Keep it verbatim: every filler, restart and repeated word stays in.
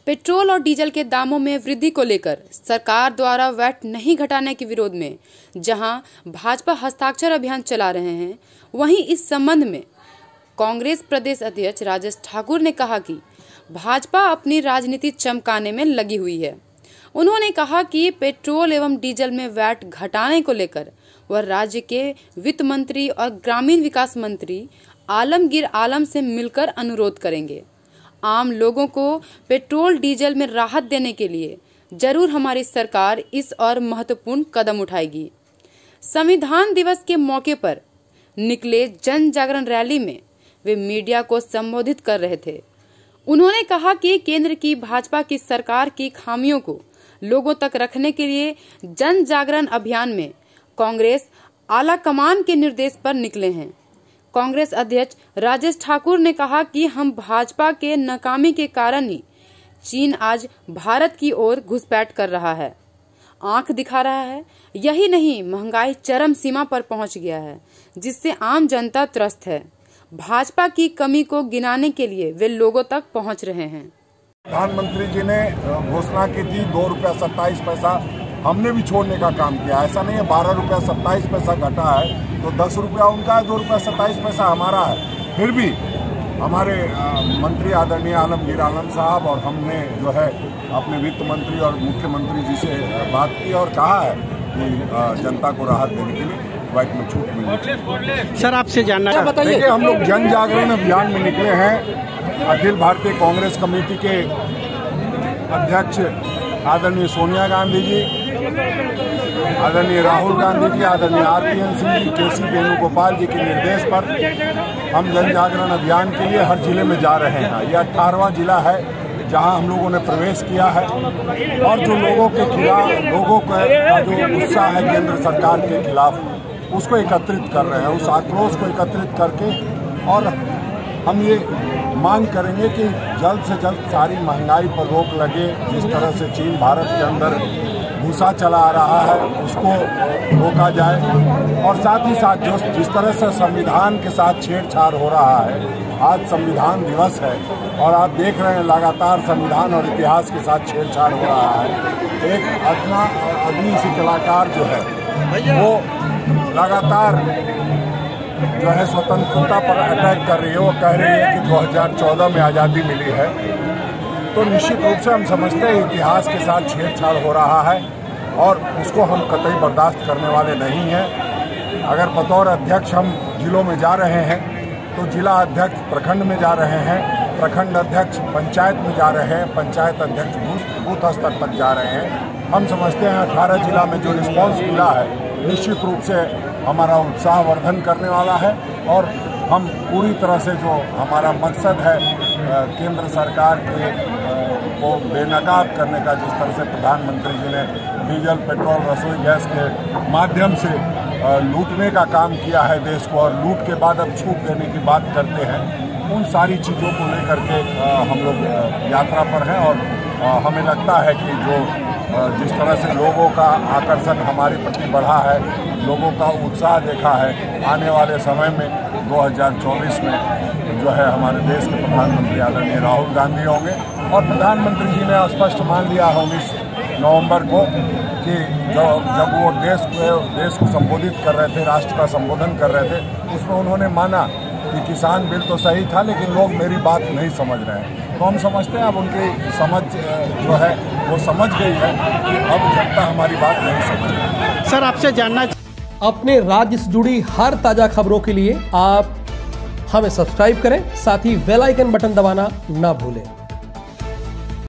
Petrol और diesel के दामों में वृद्धि को लेकर सरकार द्वारा वैट नहीं घटाने के विरोध में जहां भाजपा हस्ताक्षर अभियान चला रहे हैं, वहीं इस संबंध में कांग्रेस प्रदेश अध्यक्ष राजेश ठाकुर ने कहा कि भाजपा अपनी राजनीति चमकाने में लगी हुई है। उन्होंने कहा कि पेट्रोल एवं डीजल में वैट घटाने को लेकर वह राज्य के वित्त मंत्री और ग्रामीण विकास मंत्री आलमगीर आलम से मिलकर अनुरोध करेंगे। आम लोगों को पेट्रोल डीजल में राहत देने के लिए जरूर हमारी सरकार इस और महत्वपूर्ण कदम उठाएगी। संविधान दिवस के मौके पर निकले जन जागरण रैली में वे मीडिया को संबोधित कर रहे थे। उन्होंने कहा कि केंद्र की भाजपा की सरकार की खामियों को लोगों तक रखने के लिए जन जागरण अभियान में कांग्रेस आला कमान के निर्देश पर निकले हैं। कांग्रेस अध्यक्ष राजेश ठाकुर ने कहा कि हम भाजपा के नाकामी के कारण ही चीन आज भारत की ओर घुसपैठ कर रहा है, आंख दिखा रहा है। यही नहीं, महंगाई चरम सीमा पर पहुंच गया है, जिससे आम जनता त्रस्त है। भाजपा की कमी को गिनाने के लिए वे लोगों तक पहुंच रहे हैं। प्रधानमंत्री जी ने घोषणा की थी दो रुपया सत्ताईस पैसा, हमने भी छोड़ने का काम किया। ऐसा नहीं है बारह रुपया सत्ताईस पैसा घटा है तो दस रुपया उनका है, दो रुपया सत्ताईस पैसा हमारा है। फिर भी हमारे आ, मंत्री आदरणीय आलमगीर आलम साहब और हमने जो है अपने वित्त मंत्री और मुख्यमंत्री जी से बात की और कहा है कि आ, जनता को राहत देने के लिए वैट में छूट मिली। सर आपसे जानना बताइए। देखिए, हम लोग जन जागरण अभियान में निकले हैं। अखिल भारतीय कांग्रेस कमेटी के अध्यक्ष आदरणीय सोनिया गांधी जी, आदरणीय राहुल गांधी जी, आदरणीय R P N Singh ji, K C Venugopal जी के निर्देश पर हम जन जागरण अभियान के लिए हर जिले में जा रहे हैं। यह अठारहवां जिला है जहां हम लोगों ने प्रवेश किया है और जो लोगों के खिलाफ लोगों का जो गुस्सा है केंद्र सरकार के खिलाफ, उसको एकत्रित कर रहे हैं। उस आक्रोश को एकत्रित करके और हम ये मांग करेंगे कि जल्द से जल्द सारी महंगाई पर रोक लगे। जिस तरह से चीन भारत के अंदर घुसा चला आ रहा है उसको रोका जाए और साथ ही साथ जो जिस तरह से संविधान के साथ छेड़छाड़ हो रहा है, आज संविधान दिवस है और आप देख रहे हैं लगातार संविधान और इतिहास के साथ छेड़छाड़ हो रहा है। एक अदना आदमी सी कलाकार जो है वो लगातार जो है स्वतंत्रता पर अटैक कर रही है। वो कह रही है कि दो हज़ार चौदह में आज़ादी मिली है, तो निश्चित रूप से हम समझते हैं इतिहास के साथ छेड़छाड़ हो रहा है और उसको हम कतई बर्दाश्त करने वाले नहीं हैं। अगर बतौर अध्यक्ष हम जिलों में जा रहे हैं तो जिला अध्यक्ष प्रखंड में जा रहे हैं, प्रखंड अध्यक्ष पंचायत में जा रहे हैं, पंचायत अध्यक्ष बूथ स्तर तक जा रहे हैं। हम समझते हैं अठारह जिला में जो रिस्पॉन्स मिला है निश्चित रूप से हमारा उत्साह वर्धन करने वाला है और हम पूरी तरह से जो हमारा मकसद है केंद्र सरकार के को बेनकाब करने का, जिस तरह से प्रधानमंत्री जी ने डीजल पेट्रोल रसोई गैस के माध्यम से लूटने का काम किया है देश को और लूट के बाद अब छूट देने की बात करते हैं, उन सारी चीज़ों को लेकर के हम लोग यात्रा पर हैं और हमें लगता है कि जो जिस तरह से लोगों का आकर्षण हमारे प्रति बढ़ा है, लोगों का उत्साह देखा है, आने वाले समय में दो हज़ार चौबीस में जो है हमारे देश के प्रधानमंत्री आदरणीय राहुल गांधी होंगे और प्रधानमंत्री जी ने स्पष्ट मान लिया है उन्नीस नवंबर को कि जब जब वो देश को देश को संबोधित कर रहे थे, राष्ट्र का संबोधन कर रहे थे, उसमें उन्होंने माना कि किसान बिल तो सही था लेकिन लोग मेरी बात नहीं समझ रहे हैं। तो हम समझते हैं अब उनकी समझ जो है वो समझ गई है कि अब जनता हमारी बात नहीं समझ रही। सर आपसे जानना, अपने राज्य से जुड़ी हर ताजा खबरों के लिए आप हमें सब्सक्राइब करें, साथ ही बेल आइकन बटन दबाना ना भूलें।